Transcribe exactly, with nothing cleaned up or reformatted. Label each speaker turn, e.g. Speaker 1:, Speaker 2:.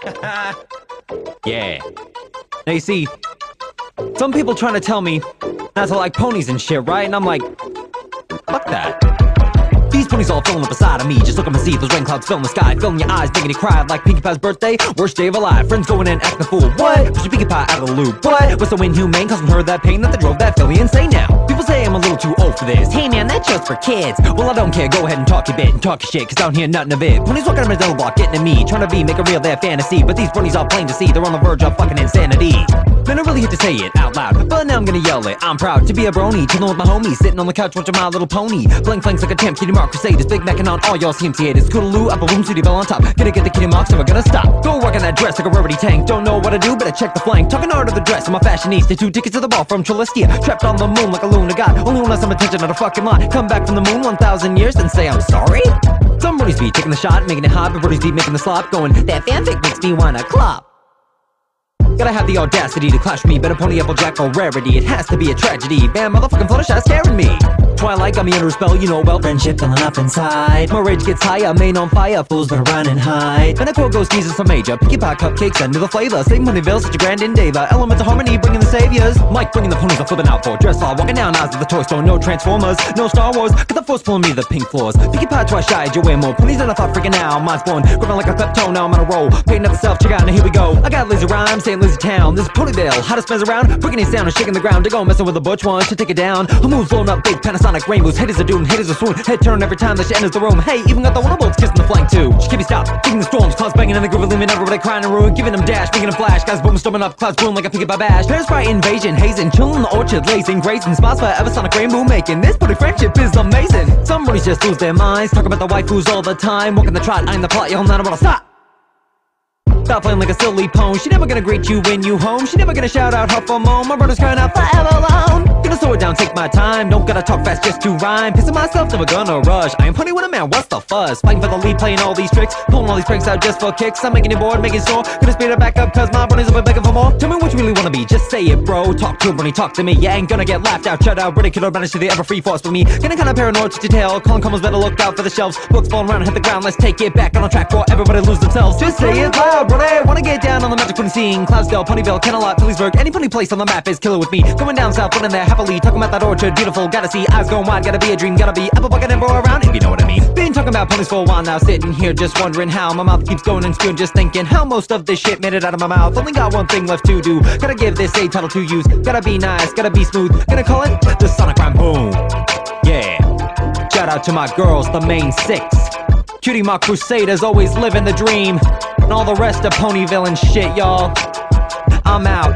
Speaker 1: Yeah. Now you see, some people trying to tell me not to like ponies and shit, right? And I'm like, fuck that. These ponies all filling up beside of me. Just look up and see those Rainclouds filling the sky, filling your eyes, making you cry like Pinkie Pie's birthday. Worst day of her life. Friends going in acting a fool. What? Pushin Pinkie Pie out of the loop. What? What's so inhumane? Causing her that pain that they drove that Philly insane now. People say I'm a little too old for this. Hey man, that's just for kids. Well, I don't care. Go ahead and talk your bit and talk your shit, cause I don't hear nothing of it. Ponies walking on my double block, getting at me, trying to be, make it real, their fantasy. But these bronies are plain to see, they're on the verge of fucking insanity. Man, I really hate to say it out loud, but now I'm gonna yell it. I'm proud to be a brony, chillin' with my homies, sitting on the couch watching My Little Pony. Blank flanks like a champ, kitty mark crusaders, big Makin on all y'all C M C haters. Scootaloo, up a boom, city bell on top. Gonna get the kitty marks, never gonna stop. Go work on that dress like a rarity tank. Don't know what to do, better check the flank. Talking art of the dress, I'm a fashionista. Two tickets to the ball from Trilistia. Trapped on the moon like a lunar god. Only one has some attention on a fucking line. Come back from the moon one thousand years and say I'm sorry? Some bronies be taking the shot, making it hot, but bronies be making the slop. Going, that fanfic makes me wanna clop. Gotta have the audacity to clash with me. Better pony applejack or rarity. It has to be a tragedy. Man, motherfucking Fluttershy scaring me. Twilight got me under a spell, you know well. Friendship filling up inside. My rage gets higher, main on fire. Fools better run and hide. And a quote goes Jesus some major. Pinkie Pie cupcakes under the flavor. Same Ponyville, such a grand endeavor. Elements of harmony, bringing the saviors. Mike bringing the ponies, I'm flipping out for. Dress all walking down aisles of the toy store. No Transformers, no Star Wars. Got the force pulling me the pink floors. Pinkie Pie twice shy, you wear more ponies than I thought freaking out. Mine's born, gripping like a Pepto, now I'm on a roll. Painting up the self, check out, now here we go. I got lazy rhymes, saying lazy town. This is Ponyville, hottest mess around. Breaking it down and shaking the ground. They go messing with the butch ones to take it down. Her moves blowing up big Panasonic rainbows. Haters are doom, haters are swoon. Head turn every time that she enters the room. Hey, even got the one bolts kissing the flank too. She can't be stopped, kicking the storms. Clouds banging in the groove, leaving everybody crying and ruin. Giving them dash, making them flash. Guys booming, storming up, clouds boom like a Pinkie Pie bash. Paris fry invasion, hazing, chillin' in the orchard, lazing, grazing. Spots forever, sonic rainbow making. This pony friendship is amazing. Some bronies just lose their minds. Talk about the waifus all the time. Walking the trot, eyeing the plot, y'all not wanna stop. Stop playing like a silly pone. She never gonna greet you when you home. She never gonna shout out huff or moan. My brother's crying out forever alone. Gonna slow it down, take my time. Don't gotta talk fast just to rhyme. Pissing myself, never gonna rush. I am pony with a man, what's the fuss? Fighting for the lead, playing all these tricks. Pulling all these pranks out just for kicks. I'm making it bored, making sore. Gonna speed it back up cause my bronies will be begging for more. Tell me what you really wanna be, just say it bro. Talk to a brony, talk to me. You ain't gonna get laughed out, shut out, ridiculed, managed to the ever free force for me. Getting kinda paranoid to detail. Calling combos, better look out for the shelves. Books falling around and hit the ground, let's take it back on track for everybody lose themselves. Just say it loud, Bronie, wanna get down on the magic pony scene. Cloudsdale, Ponyville, Kennelot, Phillysburg, any pony place on the map is killer with me. Going down south, running there happily, talking about that orchard, beautiful, gotta see, eyes going wide, gotta be a dream, gotta be apple bucket and roll around, if you know what I mean. Been talking about ponies for a while now, sitting here just wondering how my mouth keeps going and spewing, just thinking how most of this shit made it out of my mouth. Only got one thing left to do, gotta give this a title to use, gotta be nice, gotta be smooth, gonna call it the Sonic Rhyme Boom. Yeah, shout out to my girls, the main six. Cutie Mark Crusaders always living the dream. And all the rest of Ponyville and shit, y'all. I'm out.